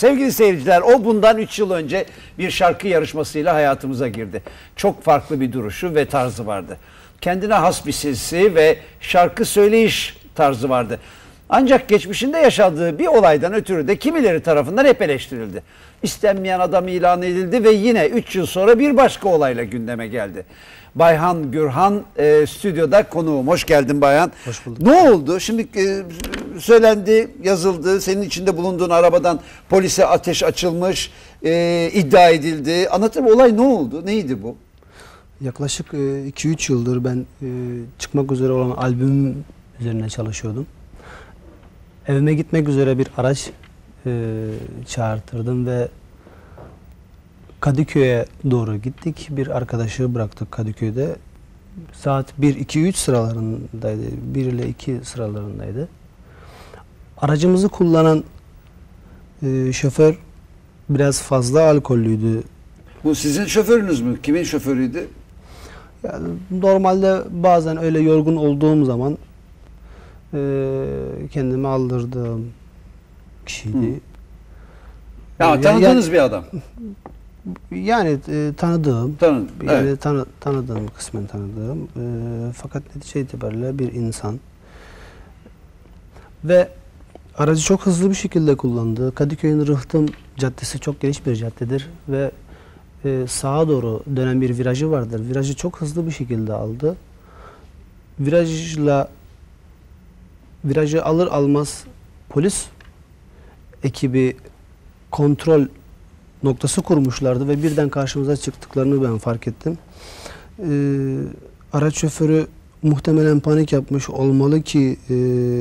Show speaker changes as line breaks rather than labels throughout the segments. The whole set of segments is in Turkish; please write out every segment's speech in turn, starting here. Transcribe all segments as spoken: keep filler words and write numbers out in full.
Sevgili seyirciler, o bundan üç yıl önce bir şarkı yarışmasıyla hayatımıza girdi. Çok farklı bir duruşu ve tarzı vardı. Kendine has bir sesi ve şarkı söyleyiş tarzı vardı. Ancak geçmişinde yaşadığı bir olaydan ötürü de kimileri tarafından hep eleştirildi. İstenmeyen adam ilan edildi ve yine üç yıl sonra bir başka olayla gündeme geldi. Bayhan Gürhan e, stüdyoda konuğum. Hoş geldin Bayhan.
Hoş bulduk.
Ne oldu? Şimdi e, söylendi, yazıldı. Senin içinde bulunduğun arabadan polise ateş açılmış, e, iddia edildi. Anlatır mı? Olay ne oldu? Neydi bu?
Yaklaşık iki üç yıldır ben e, çıkmak üzere olan albümüm üzerine çalışıyordum. Evime gitmek üzere bir araç e, çağırtırdım ve Kadıköy'e doğru gittik. Bir arkadaşı bıraktık Kadıköy'de. Saat bir iki üç sıralarındaydı. bir ile iki sıralarındaydı. Aracımızı kullanan e, şoför biraz fazla alkollüydü.
Bu sizin şoförünüz mü? Kimin şoförüydü?
Yani normalde bazen öyle yorgun olduğum zaman e, kendimi aldırdığım kişiydi.
Hı. Ya,
E,
tanıdığınız
yani,
bir adam.
Yani e, tanıdığım,
Tanın,
yani
evet.
tanı, tanıdığım, kısmen tanıdığım e, fakat netice itibariyle bir insan ve aracı çok hızlı bir şekilde kullandı. Kadıköy'ün Rıhtım Caddesi çok geniş bir caddedir ve e, sağa doğru dönen bir virajı vardır. Virajı çok hızlı bir şekilde aldı. Virajla virajı alır almaz polis ekibi kontrol noktası kurmuşlardı ve birden karşımıza çıktıklarını ben fark ettim. Ee, araç şoförü muhtemelen panik yapmış olmalı ki e,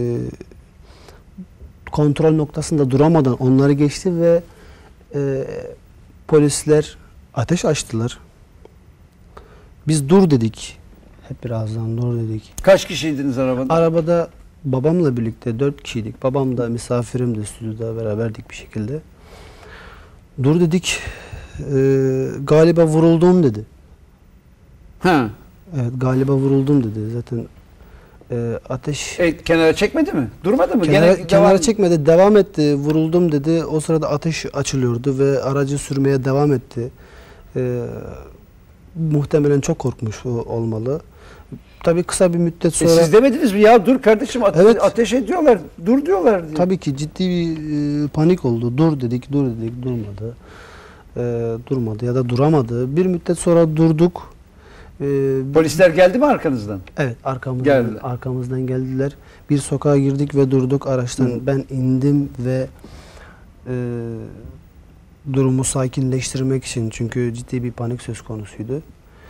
kontrol noktasında duramadan onları geçti ve e, polisler ateş açtılar. Biz dur dedik. Hep birazdan dur dedik.
Kaç kişiydiniz arabada?
Arabada babamla birlikte dört kişiydik. Babam da misafirimdi, stüdyoda beraberdik bir şekilde. Dur dedik. Ee, galiba vuruldum dedi.
Ha.
Evet, galiba vuruldum dedi. Zaten e, ateş
E, kenara çekmedi mi? Durmadı mı?
kenara,
Gene
kenara
devam...
çekmedi. Devam etti. Vuruldum dedi. O sırada ateş açılıyordu ve aracı sürmeye devam etti. Ee, muhtemelen çok korkmuş olmalı. Tabii kısa bir müddet sonra...
E, siz demediniz mi? Ya dur kardeşim, ate
Evet.
ateş ediyorlar. Dur diyorlar diye.
Tabii ki ciddi bir e, panik oldu. Dur dedik, dur dedik, durmadı. E, durmadı ya da duramadı. Bir müddet sonra durduk. E,
Polisler geldi mi arkanızdan?
Evet, arkamızdan
Geldiler.
arkamızdan geldiler. Bir sokağa girdik ve durduk araçtan. Hı. Ben indim ve e, durumu sakinleştirmek için, çünkü ciddi bir panik söz konusuydu.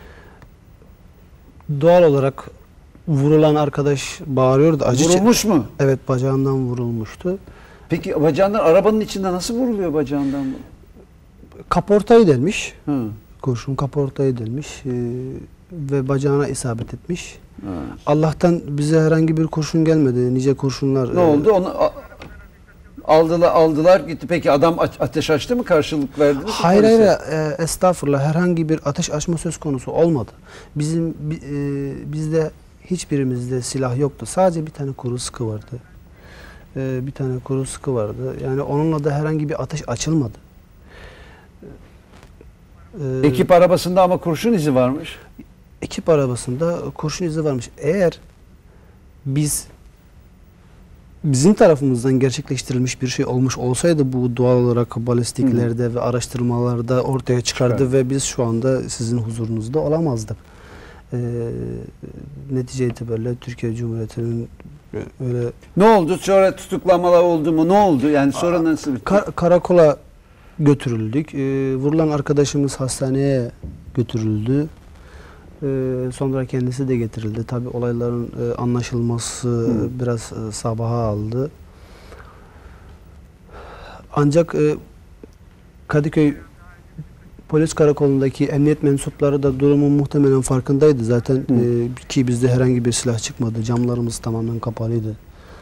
Doğal olarak vurulan arkadaş bağırıyordu. Acı
Vurulmuş mu?
Evet, bacağından vurulmuştu.
Peki bacağından, arabanın içinde nasıl vuruluyor bacağından?
Kaportayı delmiş.
Hı.
Kurşun kaportayı delmiş e, ve bacağına isabet etmiş.
Hı.
Allah'tan bize herhangi bir kurşun gelmedi. Nice kurşunlar.
Ne
e,
oldu? Onu aldılar, aldılar gitti. Peki adam ateş açtı mı? Karşılık verdi mi?
Hayır hayır, e, estağfurullah, herhangi bir ateş açma söz konusu olmadı. Bizim e, bizde hiçbirimizde silah yoktu. Sadece bir tane kuru sıkı vardı. E, bir tane kuru sıkı vardı. Yani onunla da herhangi bir ateş açılmadı.
E, ekip arabasında ama kurşun izi varmış.
Ekip arabasında kurşun izi varmış. Eğer biz bizim tarafımızdan gerçekleştirilmiş bir şey olmuş olsaydı bu doğal olarak balistiklerde Hı. ve araştırmalarda ortaya çıkardı Çıkar. ve biz şu anda sizin huzurunuzda olamazdık. Ee, netice itibariyle Türkiye Cumhuriyeti'nin öyle...
Ne oldu? Sonra tutuklamalar oldu mu? Ne oldu? Yani sonra nasıl bitti?
Kar karakola götürüldük. Ee, vurulan arkadaşımız hastaneye götürüldü. Ee, sonra kendisi de getirildi. Tabii olayların e, anlaşılması Hı. biraz e, sabaha aldı. Ancak e, Kadıköy Polis Karakolu'ndaki emniyet mensupları da durumun muhtemelen farkındaydı zaten. E, ki bizde herhangi bir silah çıkmadı. Camlarımız tamamen kapalıydı.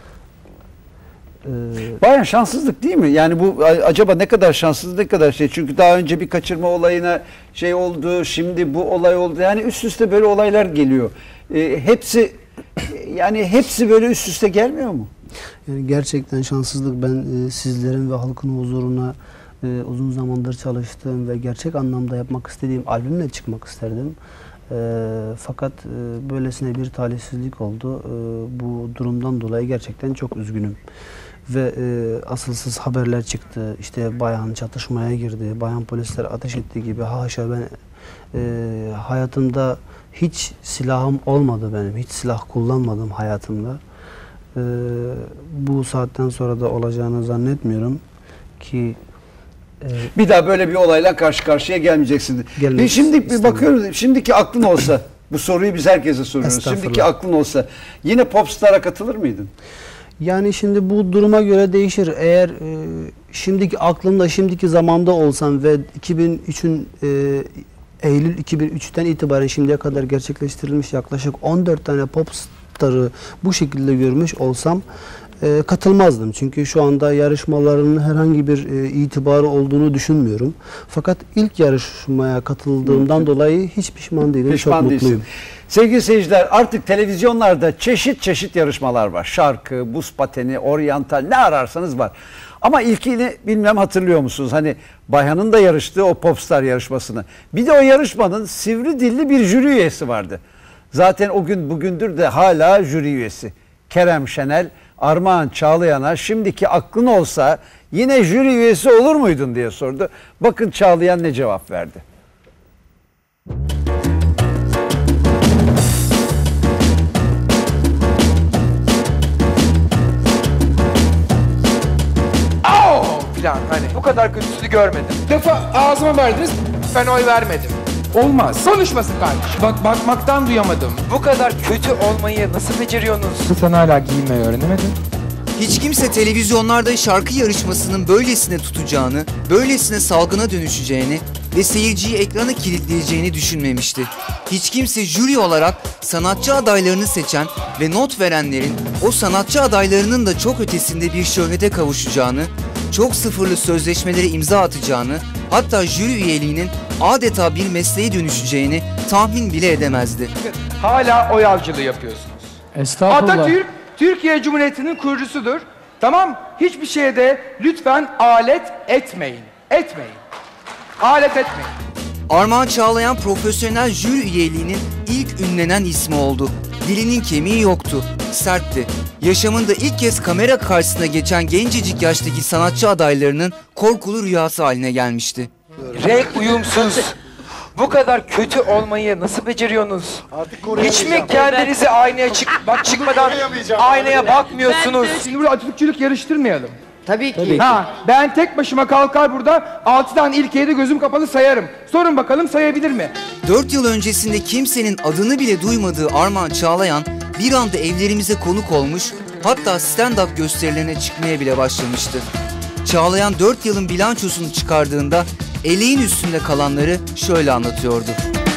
Bayağı şanssızlık değil mi? Yani bu acaba ne kadar şanssız, ne kadar şey? Çünkü daha önce bir kaçırma olayına şey oldu, şimdi bu olay oldu. Yani üst üste böyle olaylar geliyor. E, hepsi yani hepsi böyle üst üste gelmiyor mu?
Yani gerçekten şanssızlık. Ben e, sizlerin ve halkın huzuruna e, uzun zamandır çalıştığım ve gerçek anlamda yapmak istediğim albümle çıkmak isterdim. E, fakat e, böylesine bir talihsizlik oldu. E, bu durumdan dolayı gerçekten çok üzgünüm. Ve e, asılsız haberler çıktı. İşte bayan çatışmaya girdi, bayan polisler ateş etti gibi. Haşa, ben e, hayatımda hiç silahım olmadı benim. Hiç silah kullanmadım hayatımda. E, bu saatten sonra da olacağını zannetmiyorum ki e,
bir daha böyle bir olayla karşı karşıya gelmeyeceksin.
Gelmek
Bir şimdi bir
istemiyorum.
bakıyoruz. Şimdiki aklın olsa, bu soruyu biz herkese soruyoruz.
Estağfurullah.
Şimdiki aklın olsa yine Popstar'a katılır mıydın?
yani şimdi bu duruma göre değişir. Eğer e, şimdiki aklımda, şimdiki zamanda olsam ve iki bin üçün e, Eylül iki bin üçten itibaren şimdiye kadar gerçekleştirilmiş yaklaşık on dört tane Popstar'ı bu şekilde görmüş olsam e, katılmazdım. Çünkü şu anda yarışmaların herhangi bir e, itibarı olduğunu düşünmüyorum. Fakat ilk yarışmaya katıldığımdan dolayı hiç pişman değilim.
Pişman
çok
değilsin.
mutluyum.
Sevgili seyirciler, artık televizyonlarda çeşit çeşit yarışmalar var. Şarkı, buz pateni, oryantal, ne ararsanız var. Ama ilkini bilmem hatırlıyor musunuz? Hani Bayhan'ın da yarıştığı o Popstar yarışmasını. Bir de o yarışmanın sivri dilli bir jüri üyesi vardı. Zaten o gün bugündür de hala jüri üyesi. Kerem Şenel, Armağan Çağlayan'a şimdiki aklın olsa yine jüri üyesi olur muydun diye sordu. Bakın Çağlayan ne cevap verdi.
Falan hani bu kadar kötüsünü görmedim. Defa ağzıma verdiniz, ben oy vermedim. Olmaz. Konuşmasın kardeşim. Bak bakmaktan duyamadım. Bu kadar kötü olmayı nasıl beceriyorsunuz? Sen hala giyinmeyi öğrenemedin.
Hiç kimse televizyonlarda şarkı yarışmasının böylesine tutacağını, böylesine salgına dönüşeceğini ve seyirciyi ekrana kilitleyeceğini düşünmemişti. Hiç kimse jüri olarak sanatçı adaylarını seçen ve not verenlerin o sanatçı adaylarının da çok ötesinde bir şöhrete kavuşacağını, çok sıfırlı sözleşmelere imza atacağını, hatta jüri üyeliğinin adeta bir mesleğe dönüşeceğini tahmin bile edemezdi.
Hala oy avcılığı yapıyorsunuz.
Estağfurullah.
Atatürk, Türkiye Cumhuriyeti'nin kurucusudur. Tamam, hiçbir şeye de lütfen alet etmeyin. Etmeyin. Alet etmeyin.
Armağan Çağlayan profesyonel jüri üyeliğinin ilk ünlenen ismi oldu. Dilinin kemiği yoktu, sertti. Yaşamında ilk kez kamera karşısına geçen gencecik yaştaki sanatçı adaylarının korkulu rüyası haline gelmişti.
Renk uyumsuz. Bu kadar kötü olmayı nasıl beceriyorsunuz? Hiç mi kendinizi aynaya çık bak çıkmadan aynaya bakmıyorsunuz? Şimdi burada Atatürkçülük yarıştırmayalım.
Tabii ki.
Ha, ben tek başıma kalkar burada altı tane ilkeyi de gözüm kapalı sayarım. Sorun bakalım sayabilir mi?
Dört yıl öncesinde kimsenin adını bile duymadığı Armağan Çağlayan bir anda evlerimize konuk olmuş, hatta stand-up gösterilerine çıkmaya bile başlamıştı. Çağlayan dört yılın bilançosunu çıkardığında eleğin üstünde kalanları şöyle anlatıyordu.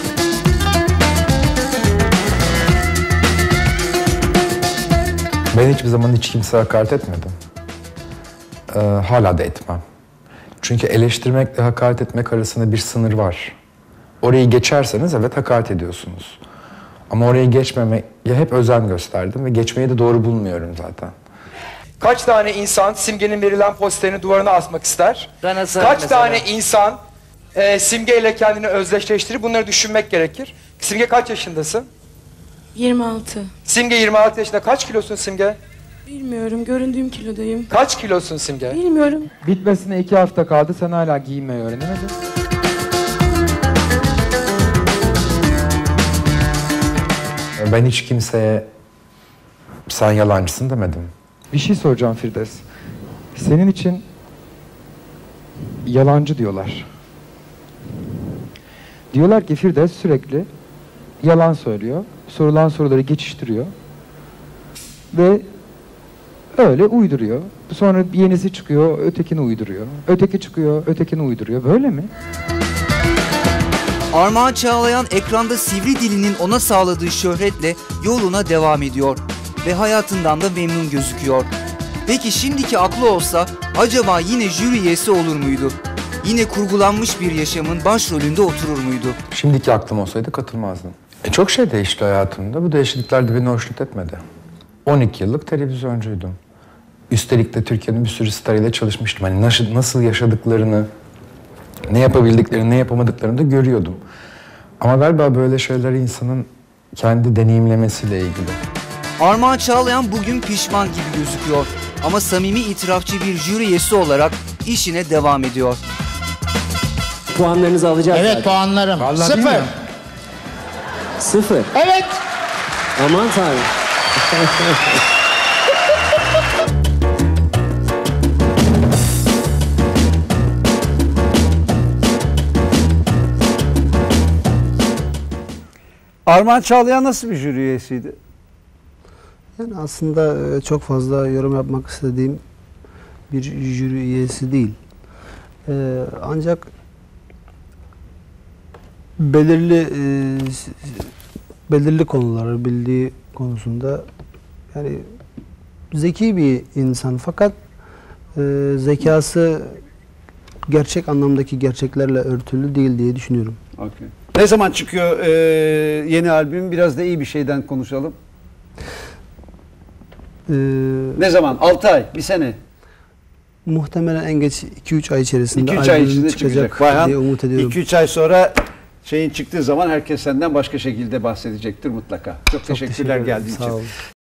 Ben hiçbir zaman hiç kimseye hakaret etmedim. Ee, hala da etmem. Çünkü eleştirmekle hakaret etmek arasında bir sınır var. Orayı geçerseniz evet hakaret ediyorsunuz. Ama orayı geçmemeye hep özen gösterdim ve geçmeyi de doğru bulmuyorum zaten.
Kaç tane insan Simge'nin verilen posterini duvarına asmak ister?
Ben asarım
Kaç
mesela.
tane insan e, Simge ile kendini özdeşleştirir? Bunları düşünmek gerekir. Simge kaç yaşındasın?
yirmi altı.
Simge yirmi altı yaşında. Kaç kilosun Simge?
Bilmiyorum. Göründüğüm kilodayım.
Kaç kilosun Simge?
Bilmiyorum.
Bitmesine iki hafta kaldı. Sen hala giyinmeyi öğrenemedin.
Ben hiç kimseye sen yalancısın demedim.
Bir şey soracağım Firdevs. Senin için yalancı diyorlar. Diyorlar ki Firdevs sürekli yalan söylüyor. Sorulan soruları geçiştiriyor. Ve öyle uyduruyor. Sonra yenisi çıkıyor, ötekini uyduruyor. Öteki çıkıyor, ötekini uyduruyor. Böyle mi?
Armağan Çağlayan ekranda sivri dilinin ona sağladığı şöhretle yoluna devam ediyor ve hayatından da memnun gözüküyor. Peki şimdiki aklı olsa acaba yine jüri üyesi olur muydu? Yine kurgulanmış bir yaşamın başrolünde oturur muydu?
Şimdiki aklım olsaydı katılmazdım. E çok şey değişti hayatımda. Bu değişiklikler de beni hoşnut etmedi. on iki yıllık televizyoncuydum. Üstelik de Türkiye'nin bir sürü starıyla çalışmıştım. Hani nasıl, nasıl yaşadıklarını, ne yapabildiklerini, ne yapamadıklarını da görüyordum. Ama galiba böyle şeyler insanın kendi deneyimlemesiyle ilgili.
Armağan Çağlayan bugün pişman gibi gözüküyor. Ama samimi itirafçı bir jüri üyesi olarak işine devam ediyor.
Puanlarınızı alacağız.
Evet
zaten.
puanlarım.
Vallahi
Sıfır.
bilmiyorum.
Sıfır.
Evet.
Aman tanrım.
Armağan Çağlayan nasıl bir jüri üyesiydi?
Yani aslında e, çok fazla yorum yapmak istediğim bir jüri üyesi değil. E, ancak belirli e, s- belirli konuları bildiği konusunda yani zeki bir insan, fakat e, zekası gerçek anlamdaki gerçeklerle örtülü değil diye düşünüyorum.
Okay. Ne zaman çıkıyor e, yeni albüm? Biraz da iyi bir şeyden konuşalım.
E,
Ne zaman? altı ay, bir sene.
Muhtemelen en geç iki üç ay içerisinde
iki üç ay
albüm
içinde
çıkacak,
çıkacak. Bayhan,
diye umut ediyorum.
iki üç ay sonra şeyin çıktığı zaman herkes senden başka şekilde bahsedecektir mutlaka. Çok,
Çok
teşekkürler
teşekkür ederim.
geldiğin
Sağ
için.
olun.